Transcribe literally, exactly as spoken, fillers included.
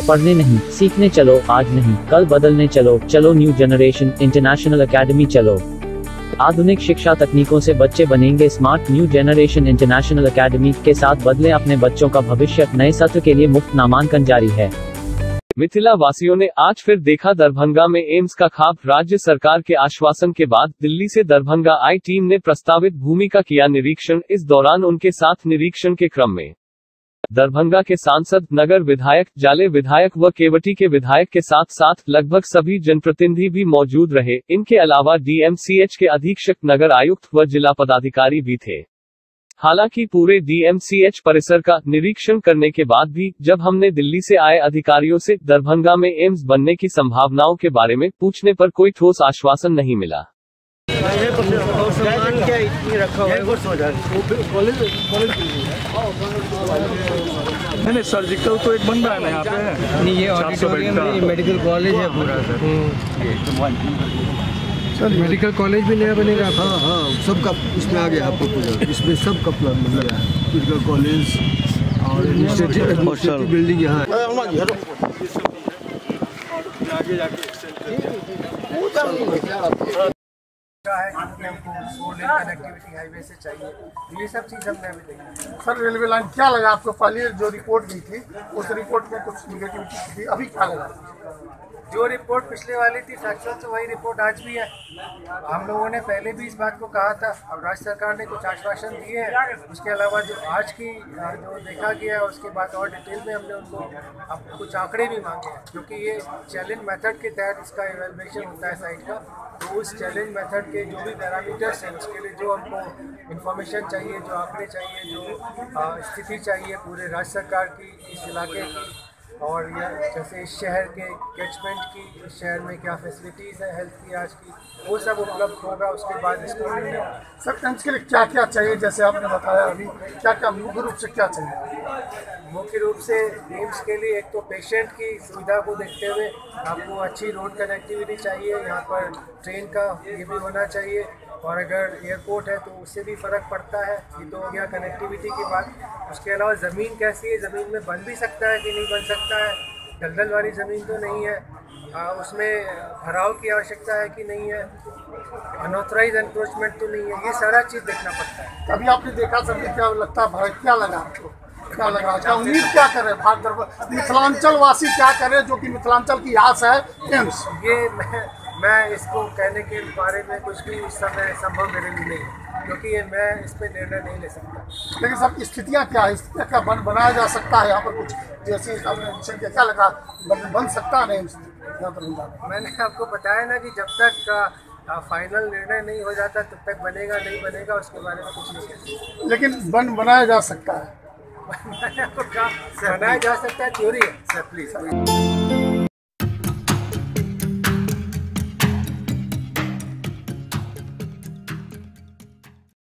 पढ़ने नहीं, सीखने चलो, आज नहीं, कल बदलने चलो, चलो न्यू जनरेशन इंटरनेशनल एकेडमी चलो। आधुनिक शिक्षा तकनीकों से बच्चे बनेंगे smart. New generation international academy के साथ बदले अपने बच्चों का भविष्य। नए सत्र के लिए मुफ्त नामांकन जारी है। मिथिला वासियों ने आज फिर देखा दरभंगा में एम्स का ख्वाब। राज्य सरकार के आश्वासन के बाद दिल्ली से दरभंगा आई टीम ने प्रस्तावित भूमि का किया निरीक्षण। इस दौरान उनके साथ निरीक्षण के क्रम में दरभंगा के सांसद, नगर विधायक, जाले विधायक व केवटी के विधायक के साथ साथ लगभग सभी जनप्रतिनिधि भी मौजूद रहे। इनके अलावा डीएमसीएच के अधीक्षक, नगर आयुक्त व जिला पदाधिकारी भी थे। हालांकि पूरे डीएमसीएच परिसर का निरीक्षण करने के बाद भी जब हमने दिल्ली से आए अधिकारियों से दरभंगा में एम्स बनने की संभावनाओं के बारे में पूछने पर कोई ठोस आश्वासन नहीं मिला। नहीं, सर्जिकल तो एक बन रहा है ना यहाँ पे। नहीं, ये ऑडिटोरियम है, मेडिकल कॉलेज है पूरा सर। मेडिकल कॉलेज भी नया बनेगा। हाँ हाँ, सबका इसमें आ गया आपको पूरा, इसमें सबका प्लान बन गया है। मेडिकल कॉलेज और एडमिनिस्ट्रेटिव बिल्डिंग यहाँ है। हमको कनेक्टिविटी हाईवे से चाहिए, ये सब चीज़ हमने अभी देखी। सर रेलवे लाइन क्या लगा आपको? पहले जो रिपोर्ट दी थी उस रिपोर्ट में कुछ निगेटिविटी थी, अभी क्या लगा? जो रिपोर्ट पिछले वाली थी फैक्चुअल, तो वही रिपोर्ट आज भी है। हम लोगों ने पहले भी इस बात को कहा था और राज्य सरकार ने कुछ आश्वासन दिए हैं। उसके अलावा जो आज की जो देखा गया है उसके बाद और डिटेल में हमने उनको अब कुछ आंकड़े भी मांगे हैं, क्योंकि ये चैलेंज मेथड के तहत इसका इवैल्यूएशन होता है साइट का। तो उस चैलेंज मेथड के जो भी पैरामीटर्स हैं उसके लिए जो हमको इन्फॉर्मेशन चाहिए, जो आंकड़े चाहिए, जो स्थिति चाहिए पूरे राज्य सरकार की, इस इलाके की, और यह जैसे इस शहर के कैचमेंट की, इस शहर में क्या फैसिलिटीज़ है हेल्थ की आज की, वो सब उपलब्ध होगा। उसके बाद इसको निर्णय सर एम्स के लिए क्या क्या चाहिए, जैसे आपने बताया अभी, क्या क्या मुख्य रूप से क्या चाहिए? मुख्य रूप से एम्स के लिए एक तो पेशेंट की सुविधा को देखते हुए आपको अच्छी रोड कनेक्टिविटी चाहिए। यहाँ पर ट्रेन का ये भी होना चाहिए, और अगर एयरपोर्ट है तो उससे भी फ़र्क पड़ता है। ये तो हो गया कनेक्टिविटी की बात। उसके अलावा ज़मीन कैसी है, ज़मीन में बन भी सकता है कि नहीं बन सकता है, दलदल वाली ज़मीन तो नहीं है, आ, उसमें भराव की आवश्यकता है कि नहीं है, अनऑथराइज एनक्रोचमेंट तो नहीं है, ये सारा चीज़ देखना पड़ता है। अभी आपने देखा सर, क्या लगता है, क्या लगा आपको? क्या लगा, क्या उम्मीद क्या करे भारत मिथिलांचल वासी क्या करे, जो कि मिथिलांचल की आस है एम्स? ये मैं मैं इसको कहने के बारे में कुछ भी इस समय संभव मेरे लिए नहीं है, क्योंकि ये मैं इस पर निर्णय नहीं ले सकता। लेकिन सब स्थितियाँ क्या है, स्थितियाँ क्या बन बनाया जा सकता है यहाँ पर कुछ, जैसे आपने क्या लगा बन, बन सकता है एम्स यहाँ पर? मैंने आपको बताया ना कि जब तक का फाइनल निर्णय नहीं हो जाता तब तक बनेगा नहीं बनेगा उसके बारे में कुछ नहीं कहते। लेकिन बन बनाया जा सकता है। मैंने आपको कहा बनाया जा सकता है, थ्योरी है सर, प्लीज़।